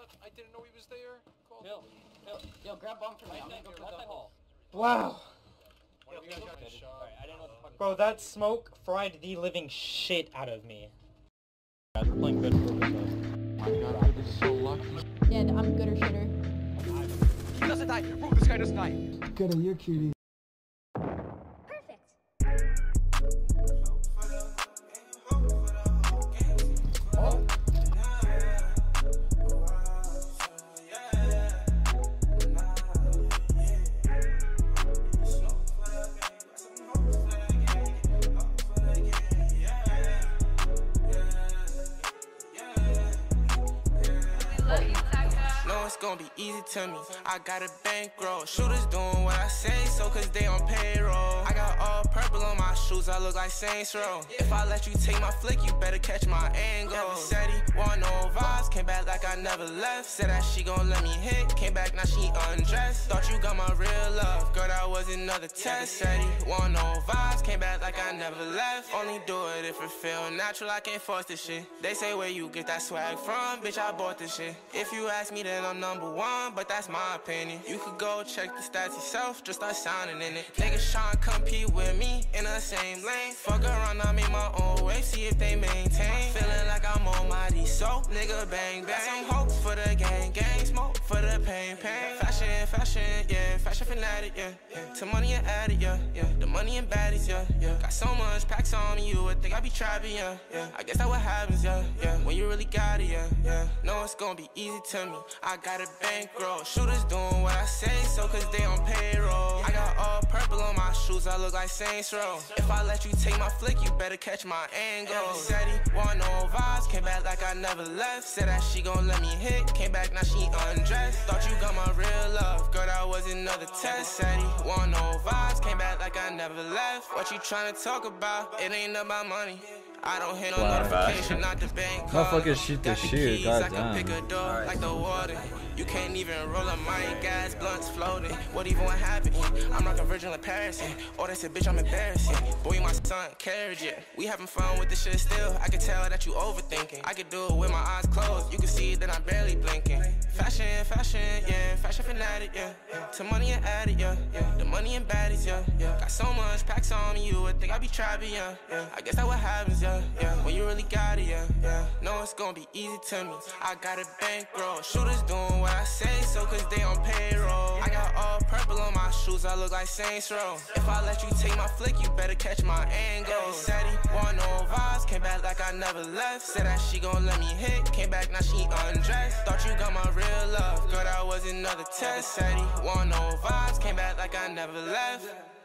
I didn't know he was there. Call Phil, Yo, grab bomb for me. I'm gonna go for the hole. Wow. One of you guys got a shot. Alright, I didn't know what the fuck. Bro, that smoke fried the living shit out of me. Guys, we're playing good for this. My god, I was so lucky. Yeah, I'm good or shitter. He doesn't die. Bro, this guy doesn't die. Good at you, cutie. Gonna be easy to me. I got a bankroll. Shooters doing what I say, so cause they on payroll. I got all purple on my shoes, I look like Saints Row. If I let you take my flick, you better catch my angle. Never said he want no vibes, came back like I never left. Said that she gon' let me hit, came back now she undressed. Thought you got my real love, girl, that was another test. Said he want no vibes, came back like I never left. Only do it if it feel natural, I can't force this shit. They say where you get that swag from, bitch, I bought this shit. If you ask me, then I'm #1, but that's my opinion. You could go check the stats yourself, just start sounding in it. Niggas tryna compete with me in the same lane. Fuck around, I make my own way, see if they maintain. Feeling like I'm on my D, so nigga bang bang. Some hope for the gang, gang smoke for the pain, pain. Fashion, fashion, yeah, fashion fanatic, yeah, yeah. To money and addict, yeah, yeah. The money and baddies, yeah, yeah. Got so much packs on me, you would think I be trapping, yeah, yeah. I guess that what happens, yeah, yeah. When you really got it, yeah, yeah. No, it's gonna be easy to me. I got a bankroll. Shooters doing what I say, so cause they on payroll. I got all purple on my shoes, I look like Saints Row. If I let you take my flick, you better catch my angle. Said he want no vibes, came back like I never left. Said that she gon' let me hit, came back now she undressed. Thought you got my real love, girl, that was another test. Said he want no vibes, came back like I never left. What you tryna talk about? It ain't about money. I don't hit no notification, not the bank card. Motherfuckers shoot the shit, I can goddamn. pick a door like the water. You can't even roll up my gas, blunts floating. What even what happened? I'm rockin' Virgil in Paris, yeah. Oh, they said, bitch, I'm embarrassing. Boy, you my son, carriage, yeah. We having fun with this shit still. I can tell that you overthinking. I can do it with my eyes closed. You can see that I'm barely blinking. Fashion, fashion, yeah. Fashion fanatic, yeah, yeah. To money and addict, yeah, yeah. The money and baddies, yeah, yeah. Got so much packs on me, you would think I be trapping, yeah, yeah. I guess that what happens, yeah, yeah. When you really got it, yeah, yeah. No, it's gonna be easy to me. I got a bankroll. Shooters doing what I say, so cause they on payroll. I got all purple on my shoes, I look like Saints Row. If I let you take my flick, you better catch my angle. Said he want no vibes, came back like I never left. Said that she gon' let me hit, came back now she undressed. Thought you got my real love, girl, that was another test. Said he want no vibes, came back like I never left.